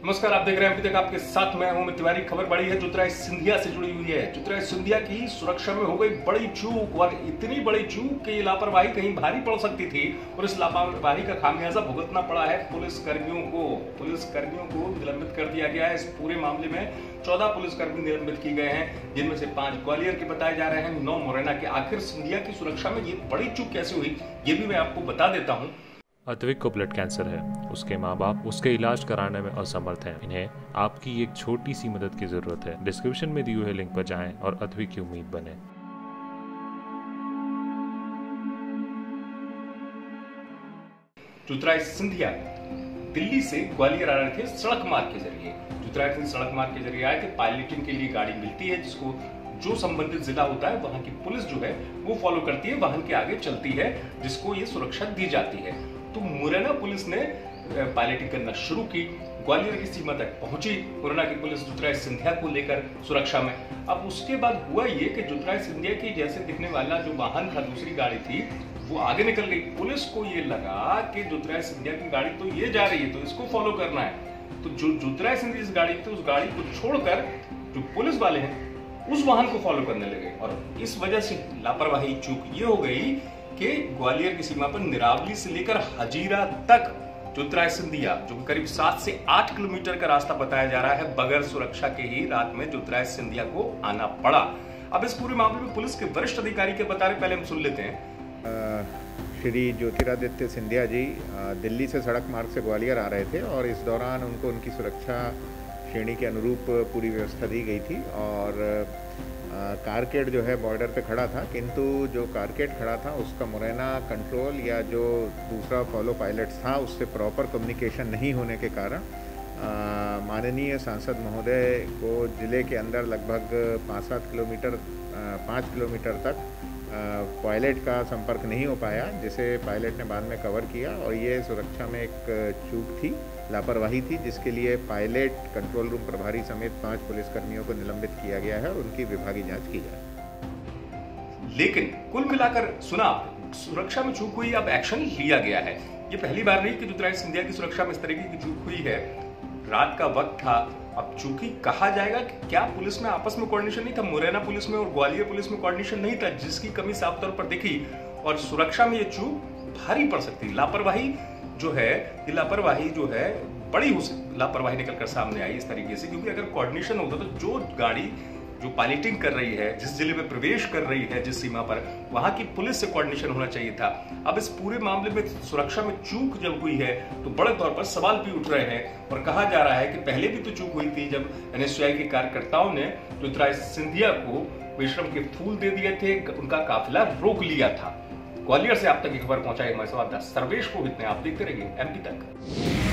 नमस्कार, आप देख रहे हैं अभी तक आपके साथ मैं हूं तिवारी। खबर बड़ी है ज्योतिरादित्य सिंधिया से जुड़ी हुई है। ज्योतिरादित्य सिंधिया की सुरक्षा में हो गई बड़ी चूक, और इतनी बड़ी चूक कि ये लापरवाही कहीं भारी पड़ सकती थी और इस लापरवाही का खामियाजा भुगतना पड़ा है पुलिस कर्मियों को निलंबित कर दिया गया है। इस पूरे मामले में 14 पुलिसकर्मी निलंबित किए गए हैं, जिनमें से 5 ग्वालियर के बताए जा रहे हैं, 9 मुरैना के। आखिर सिंधिया की सुरक्षा में ये बड़ी चूक कैसे हुई, ये भी मैं आपको बता देता हूँ। अद्विक को ब्लड कैंसर है। उसके माँ बाप उसके इलाज कराने में असमर्थ हैं। इन्हें आपकी एक छोटी सी मदद की जरूरत है। डिस्क्रिप्शन में दिए हुए लिंक पर जाएं और अद्विक की उम्मीद बने। ज्योतिरादित्य सिंधिया दिल्ली से ग्वालियर आ रहे थे सड़क मार्ग के जरिए। ज्योतिरादित्य सड़क मार्ग के जरिए आए थे। पायलटिंग के लिए गाड़ी मिलती है, जिसको जो संबंधित जिला होता है वहां की पुलिस जो है वो फॉलो करती है, वाहन के आगे चलती है, जिसको ये सुरक्षा दी जाती है। तो मुरैना पुलिस ने पायलटिंग करना शुरू की, ग्वालियर की सीमा तक पहुंची मुरैना की पुलिस ज्योतिरादित्य सिंधिया को लेकर सुरक्षा में। अब उसके बाद हुआ ये कि ज्योतिरादित्य सिंधिया की जैसे दिखने वाला जो वाहन था, दूसरी गाड़ी थी, वो आगे निकल गई। पुलिस को ये लगा कि ज्योतिरादित्य सिंधिया की गाड़ी तो ये जा रही है, तो इसको फॉलो करना है। तो जो ज्योतिरादित्य सिंधिया जिस गाड़ी थी, उस गाड़ी को छोड़कर जो पुलिस वाले हैं उस वाहन को फॉलो करने लगे, और इस वजह से लापरवाही चूक ये हो गई कि ग्वालियर की सीमा पर निरावली से लेकर हजीरा तक ज्योतिरादित्य सिंधिया, जो करीब 7 से 8 किलोमीटर का रास्ता बताया जा रहा है, बगैर सुरक्षा के ही रात में ज्योतिरादित्य सिंधिया को आना पड़ा। अब इस पूरे मामले में पुलिस के वरिष्ठ अधिकारी के बता रहे, पहले हम सुन लेते हैं। श्री ज्योतिरादित्य सिंधिया जी दिल्ली से सड़क मार्ग से ग्वालियर आ रहे थे, और इस दौरान उनको उनकी सुरक्षा श्रेणी के अनुरूप पूरी व्यवस्था दी गई थी। और कारकेड जो है बॉर्डर पे खड़ा था, किंतु जो कारकेड खड़ा था उसका मुरैना कंट्रोल या जो दूसरा फॉलो पायलट था उससे प्रॉपर कम्युनिकेशन नहीं होने के कारण माननीय सांसद महोदय को जिले के अंदर लगभग 5 किलोमीटर तक पायलट का संपर्क नहीं हो पाया, जिसे पायलट ने बाद में कवर किया। और ये सुरक्षा में एक चूक थी, लापरवाही थी, जिसके लिए पायलट, कंट्रोल रूम प्रभारी समेत 5 पुलिसकर्मियों को निलंबित किया गया है और उनकी विभागीय जांच की जाए। लेकिन कुल मिलाकर सुना, सुरक्षा में चूक हुई, अब एक्शन लिया गया है। ये पहली बार नहीं कि ज्योतिरादित्य सिंधिया की सुरक्षा में इस तरीके की चूक हुई है। रात का वक्त था, अब चूंकि कहा जाएगा कि क्या पुलिस में आपस में कोऑर्डिनेशन नहीं था, मुरैना पुलिस में और ग्वालियर पुलिस में कोऑर्डिनेशन नहीं था, जिसकी कमी साफ तौर पर दिखी, और सुरक्षा में ये चूक भारी पड़ सकती है। लापरवाही जो है बड़ी लापरवाही निकलकर सामने आई इस तरीके से, क्योंकि अगर कोऑर्डिनेशन होता तो जो गाड़ी जो पायलटिंग कर रही है, जिस जिले में प्रवेश कर रही है, जिस सीमा पर, वहां की पुलिस से कोऑर्डिनेशन होना चाहिए था। अब इस पूरे मामले में सुरक्षा में चूक जब हुई है तो बड़े तौर पर सवाल भी उठ रहे हैं, और कहा जा रहा है कि पहले भी तो चूक हुई थी जब एनएसयूआई के कार्यकर्ताओं ने ज्योतिरादित्य सिंधिया को विश्राम के फूल दे दिए थे, उनका काफिला रोक लिया था। ग्वालियर से आप तक की खबर पहुंचाए हमारे संवाददाता सर्वेश पुरोहित ने। आप देखते रहिए एमपी तक।